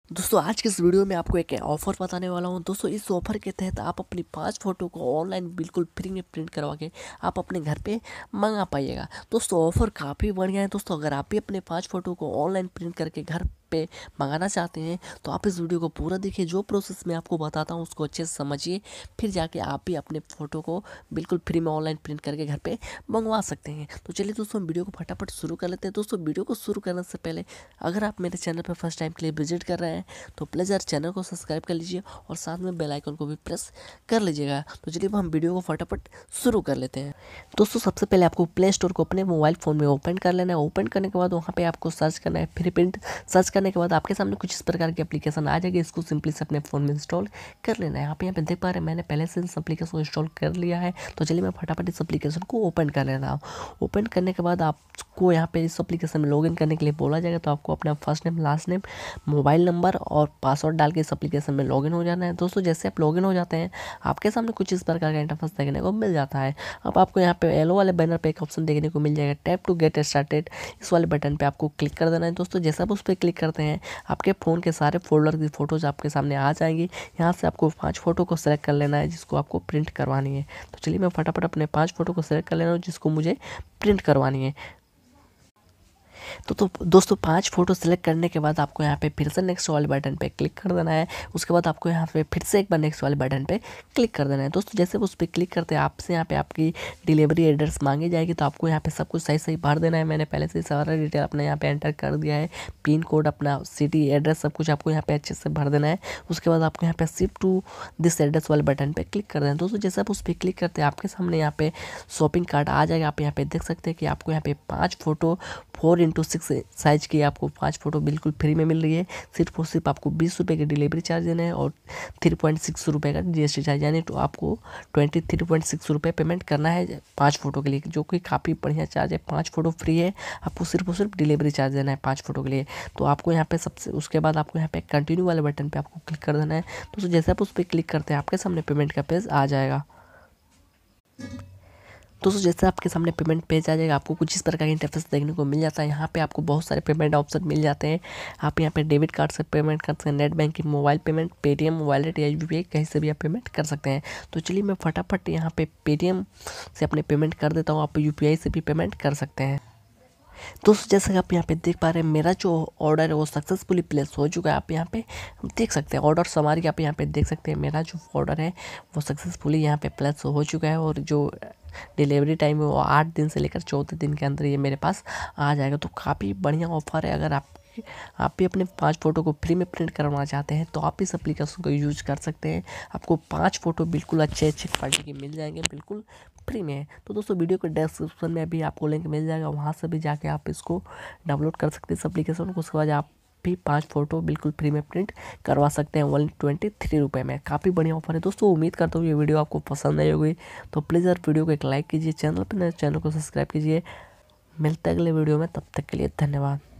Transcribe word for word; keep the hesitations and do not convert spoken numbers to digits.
दोस्तों आज के इस वीडियो में आपको एक ऑफ़र बताने वाला हूं। दोस्तों इस ऑफ़र के तहत आप अपनी पांच फ़ोटो को ऑनलाइन बिल्कुल फ्री में प्रिंट करवा के आप अपने घर पे मंगा पाइएगा। दोस्तों ऑफ़र काफ़ी बढ़िया है। दोस्तों अगर आप भी अपने पांच फ़ोटो को ऑनलाइन प्रिंट करके घर पे मंगाना चाहते हैं तो आप इस वीडियो को पूरा देखिए। जो प्रोसेस मैं आपको बताता हूँ उसको अच्छे से समझिए, फिर जाके आप भी अपने फ़ोटो को बिल्कुल फ्री में ऑनलाइन प्रिंट करके घर पे मंगवा सकते हैं। तो चलिए दोस्तों वीडियो को फटाफट शुरू कर लेते हैं। दोस्तों वीडियो को शुरू करने से पहले अगर आप मेरे चैनल पर फर्स्ट टाइम के लिए विजिट कर रहे हैं तो प्लीज़ यार चैनल को सब्सक्राइब कर लीजिए और साथ में बेल आइकन को भी प्रेस कर लीजिएगा। तो चलिए हम वीडियो को फटाफट शुरू कर लेते हैं। दोस्तों सबसे पहले आपको प्ले स्टोर को अपने मोबाइल फ़ोन में ओपन कर लेना है। ओपन करने के बाद वहाँ पे आपको सर्च करना है फ्री प्रिंट। सर्च करने के बाद आपके सामने कुछ इस प्रकार की एप्लीकेशन आ जाएगी। इसको सिंपली से अपने फ़ोन में इंस्टॉल कर लेना है। यहाँ पे यहाँ पे देख पा रहे हैं मैंने पहले से इस एप्लीकेशन को इंस्टॉल कर लिया है। तो चलिए मैं फटाफट इस एप्लीकेशन को ओपन कर लेना हूँ। ओपन करने के बाद आपको यहाँ पे इस एप्लीकेशन में लॉगिन करने के लिए बोला जाएगा। तो आपको अपना first name, last name, mobile number और पासवर्ड डाल के इस एप्लीकेशन में लॉगिन हो जाना है। दोस्तों जैसे आप लॉगिन हो जाते हैं आपके सामने कुछ इस प्रकार का इंटरफेस देखने को मिल जाता है। अब आपको यहाँ पे येलो वाले बैनर पे एक ऑप्शन देखने को मिल जाएगा, टैप टू गेट स्टार्टेड। इस वाले बटन पे आपको क्लिक कर देना है। दोस्तों जैसे आप उस पर क्लिक करते हैं आपके फ़ोन के सारे फोल्डर की फ़ोटोज़ आपके सामने आ जाएंगी। यहाँ से आपको पाँच फ़ोटो को सेलेक्ट कर लेना है जिसको आपको प्रिंट करवानी है। तो चलिए मैं फटाफट अपने पाँच फ़ोटो को सेलेक्ट कर लेना हूँ जिसको मुझे प्रिंट करवानी है। तो तो दोस्तों पांच फोटो सेलेक्ट करने के बाद आपको यहाँ पे फिर से नेक्स्ट वाले बटन पे क्लिक कर देना है। उसके बाद आपको यहाँ पे फिर से एक बार नेक्स्ट वाले बटन पे क्लिक कर देना है। दोस्तों जैसे उस पर क्लिक करते हैं आपसे यहाँ पे आपकी डिलीवरी एड्रेस मांगी जाएगी। तो आपको यहाँ पे सब कुछ सही सही भर देना है। मैंने पहले से सारा डिटेल अपने यहाँ पे एंटर कर दिया है, पिन कोड, अपना सिटी, एड्रेस, सब कुछ आपको यहाँ पे अच्छे से भर देना है। उसके बाद आपको यहाँ पे शिप टू दिस एड्रेस वाले बटन पे क्लिक कर देना है। दोस्तों जैसे आप उस पर क्लिक करते हैं आपके सामने यहाँ पे शॉपिंग कार्ट आ जाएगा। आप यहाँ पे देख सकते हैं कि आपको यहाँ पे पाँच photo four into six size की आपको पाँच फोटो बिल्कुल फ्री में मिल रही है। सिर्फ और सिर्फ आपको बीस रुपये की डिलीवरी चार्ज देना है और थ्री पॉइंट सिक्स रुपये का जीएसटी चार्ज, यानी तो आपको ट्वेंटी थ्री पॉइंट सिक्स रुपये पेमेंट करना है पाँच फोटो के लिए, जो कि काफ़ी बढ़िया चार्ज है। पाँच फोटो फ्री है, आपको सिर्फ और सिर्फ डिलीवरी चार्ज देना है पाँच फोटो के लिए। तो आपको यहाँ पे सबसे उसके बाद आपको यहाँ पे कंटिन्यू वाले बटन पे आपको क्लिक कर देना है। तो जैसे आप उस पर क्लिक करते हैं आपके सामने पेमेंट का पेज आ जाएगा। दोस्तों जैसे आपके सामने पेमेंट पेज आ जाएगा आपको कुछ इस प्रकार का इंटरफेस देखने को मिल जाता है। यहाँ पे आपको बहुत सारे पेमेंट ऑप्शन मिल जाते हैं। आप यहाँ पे डेबिट कार्ड से पेमेंट कर सकते हैं, net banking, mobile payment, Paytm, wallet या यूपीआई, कहीं से भी आप पेमेंट कर सकते हैं। तो चलिए मैं फटाफट यहाँ पे पेटीएम से अपने पेमेंट कर देता हूँ। आप यूपीआई से भी पेमेंट कर सकते हैं। दोस्तों जैसे कि आप यहाँ पे देख पा रहे हैं मेरा जो ऑर्डर है वो सक्सेसफुली प्लेस हो चुका है। आप यहाँ पे देख सकते हैं ऑर्डर समारी, आप यहाँ पे देख सकते हैं मेरा जो ऑर्डर है वो सक्सेसफुली यहाँ पे प्लेस हो चुका है। और जो डिलीवरी टाइम है वो आठ दिन से लेकर चौदह दिन के अंदर ये मेरे पास आ जाएगा। तो काफ़ी बढ़िया ऑफर है। अगर आप आप भी अपने पांच फ़ोटो को फ्री में प्रिंट करवाना चाहते हैं तो आप इस एप्लीकेशन को यूज कर सकते हैं। आपको पांच फ़ोटो बिल्कुल अच्छे अच्छे क्वालिटी के मिल जाएंगे, बिल्कुल फ्री में। तो दोस्तों वीडियो के डिस्क्रिप्शन में भी आपको लिंक मिल जाएगा, वहाँ से भी जाके आप इसको डाउनलोड कर सकते हैं इस एप्लीकेशन को। उसके बाद आप भी पाँच फोटो बिल्कुल फ्री में प्रिंट करवा सकते हैं वन ट्वेंटी थ्री रुपये में। काफ़ी बढ़िया ऑफर है दोस्तों। उम्मीद करता हूँ ये वीडियो आपको पसंद आई होगी। तो प्लीज़ यार वीडियो को एक लाइक कीजिए, चैनल पर नए चैनल को सब्सक्राइब कीजिए। मिलते हैं अगले वीडियो में, तब तक के लिए धन्यवाद।